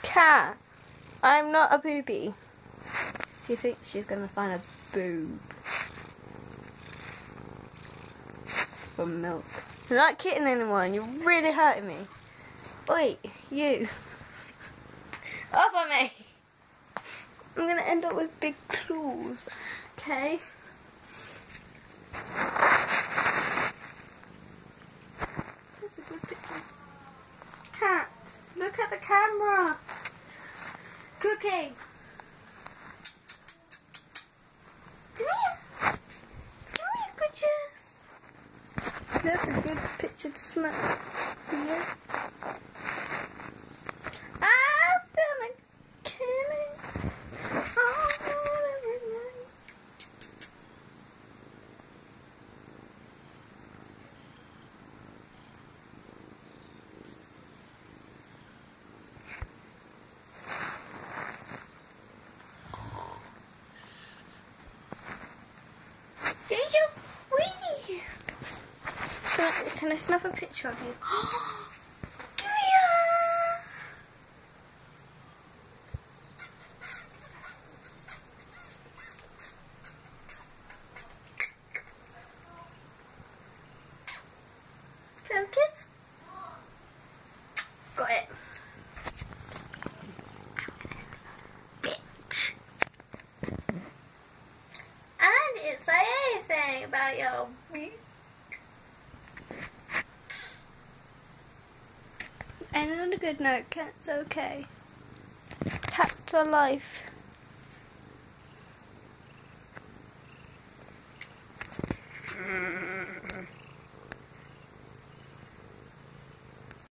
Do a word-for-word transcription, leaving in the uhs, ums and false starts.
cat. I'm not a booby. She thinks she's gonna find a boob from milk. You're not kidding anyone. You're really hurting me. Wait, you. Off of me. I'm gonna end up with big claws. Okay. That's a good picture. Cat, look at the camera. Cookie. Come here. Come here, good chef. That's a good picture to snap. Yeah. I feel like killing. Oh, every night. There's your Weedy. Can I, can I snap a picture of you? Come here. Come kids. Got it. Bitch. I didn't say anything about your bitch. And on a good note, cat's okay. Cats are life. Mm.